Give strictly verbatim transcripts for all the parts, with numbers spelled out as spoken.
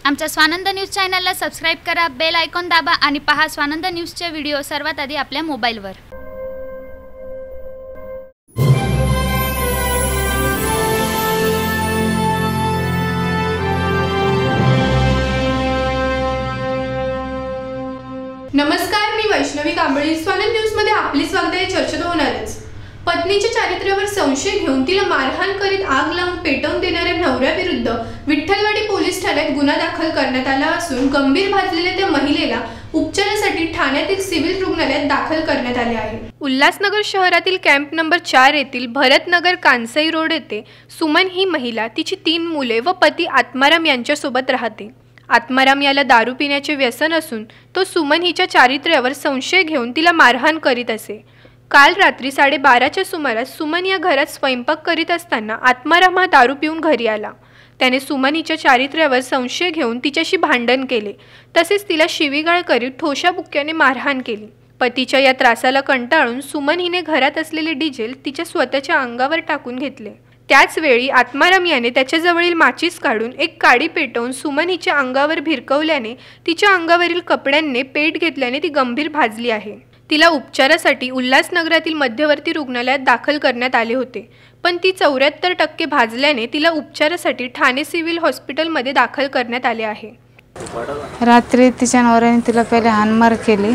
आमच्या स्वानंद न्यूज चॅनलला सबस्क्राइब करा, बेल आयकॉन दाबा आणि पहा स्वानंद न्यूजचे व्हिडिओ सर्वात आधी आपल्या मोबाईलवर। नमस्कार, मी वैष्णवी कांबळी। स्वानंद न्यूज मध्ये आपले स्वागत आहे। चर्चा होणारच। पत्नीच्या चारित्र्यावर संशय घेऊन तिला मारहाण करीत आग लावून पेटवून देणाऱ्या नवऱ्याविरुद्ध विठ्ठलवाडी पोलीस ठाण्यात गुन्हा दाखल करण्यात आला असून गंभीर भाजलेल्या त्या महिलेला उपचारासाठी ठाण्यातील सिव्हिल रुग्णालयात दाखल करण्यात आले आहे। उल्हासनगर शहरातील कॅम्प नंबर चार येथील भरतनगर कांसाई रोड येथे सुमन ही महिला तिची तीन मुले व पती आत्माराम यांच्यासोबत राहते। आत्माराम याला दारू पिण्याचे व्यसन असून तो सुमन हिच्या चारित्र्यावर संशय घेऊन तिला मारहाण करीत असे। काल रात्री साडेबाराच्या सुमारास सुमन या घरात स्वयंपाक करीत असताना आत्माराम हा दारू पिऊन घरी आला। त्याने सुमन हिच्या चारित्र्यावर संशय घेऊन तिच्याशी भांडण केले, तसेच तिला शिवीगाळ करीत ठोशाबुक्क्याने मारहाण केली। पतीच्या या त्रासाला कंटाळून सुमन हिने घरात असलेले डिझेल तिच्या स्वतःच्या अंगावर टाकून घेतले। त्याच वेळी आत्माराम याने त्याच्याजवळील माचीस काढून एक काडी पेटवून सुमन हिच्या अंगावर भिरकवल्याने तिच्या अंगावरील कपड्यांनी पेट घेतल्याने ती गंभीर भाजली आहे। तिला उपचारासाठी उल्हासनगरातील मध्यवर्ती रुग्णालयात दाखल करण्यात आले होते, पण ती चौऱ्याहत्तर टक्के भाजल्याने तिला उपचारासाठी ठाणे सिव्हिल हॉस्पिटलमध्ये दाखल करण्यात आले आहे। रात्री तिच्या नवऱ्याने तिला पहिले हाणमार केली,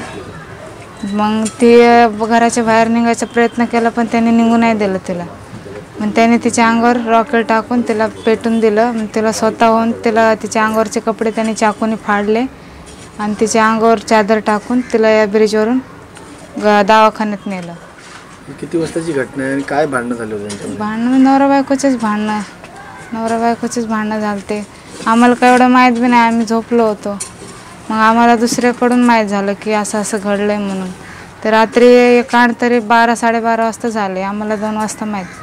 मग ती घराच्या बाहेर निघायचा प्रयत्न केला पण त्याने निघू नाही दिलं तिला। मग त्याने तिच्या अंगावर रॉकेल टाकून तिला पेटून दिलं। मग तिला स्वतःहून तिला तिच्या अंगावरचे कपडे त्याने चाकूने फाडले आणि तिच्या अंगावर चादर टाकून तिला या ब्रिजवरून दवाखान्यात नेलं। किती वाजताची घटना आहे आणि काय भांडणं झाले होते? भांडणं नवरा बायकोचेच भांडणं नवरा बायकोचेच भांडणं झालते। आम्हाला काय एवढं माहीत बी नाही, आम्ही झोपलो होतो। मग आम्हाला दुसऱ्याकडून माहीत झालं की असं असं घडलं आहे म्हणून। तर रात्री एक आठ तरी बारा साडेबारा वाजता झाले, आम्हाला दोन वाजता माहीत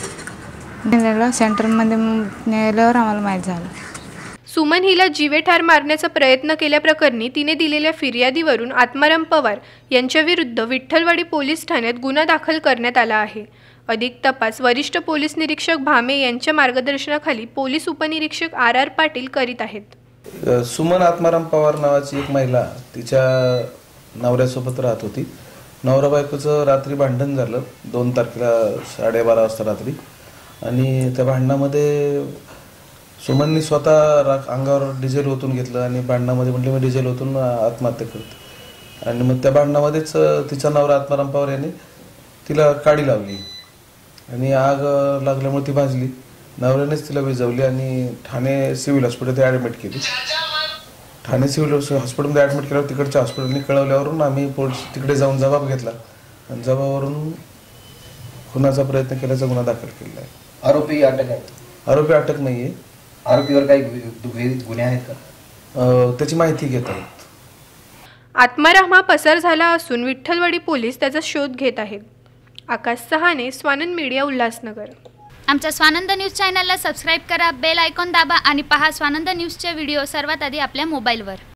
पडलं। सेंटरमध्ये नेल्यावर आम्हाला माहीत झालं। सुमन हिला जीवे ठार मारण्याचा प्रयत्न केल्याप्रकरणी तिने दिलेल्या फिर्यादीवरून आत्माराम पवार यांच्याविरुद्ध विठ्ठलवाडी पोलीस ठाण्यात गुन्हा दाखल करण्यात आला आहे। अधिक तपास वरिष्ठ पोलीस निरीक्षक भामे यांच्या मार्गदर्शनाखाली पोलीस उपनिरीक्षक आर आर पाटील करीत आहेत। सुमन आत्माराम पवार नावाची एक महिला तिच्या नवऱ्यासोबत राहत होती। नवरा बायकोचं रात्री भांडण झालं दोन तारखेला साडेबारा वाजता रात्री, आणि त्या भांडणामध्ये सुमननी स्वतः अंगावर डिझेल ओतून घेतलं आणि भांडणामध्ये म्हटलं मी डिझेल ओतून आत्महत्या करते। आणि मग त्या भांडणामध्येच तिचा नवरा आत्माराम पवार यांनी तिला काडी लावली आणि आग लागल्यामुळे ती भाजली। नवऱ्यानेच तिला विझवली आणि ठाणे सिव्हिल हॉस्पिटलमध्ये ॲडमिट केली। ठाणे सिव्हिल हॉस्पिटलमध्ये ॲडमिट केल्यावर तिकडच्या हॉस्पिटलने कळवल्यावरून आम्ही पोलीस तिकडे जाऊन जबाब घेतला आणि जबाबावरून खुनाचा प्रयत्न केल्याचा गुन्हा दाखल केलेला आहे। आरोपी अटक आहे? आरोपी अटक नाही आहे। आरोपीवर काही गुन्हे आहेत का त्याची माहिती घेत आहेत। आत्माराम हा पसार झाला असून विठ्ठलवाडी पोलीस त्याचा शोध घेत आहेत। आकाश सहाने, स्वानंद मीडिया, उल्हासनगर। आमच्या स्वानंद न्यूज चॅनलला सबस्क्राइब करा, बेल आयकॉन दाबा आणि पहा स्वानंद न्यूजचे व्हिडिओ सर्वात आधी आपल्या मोबाईलवर।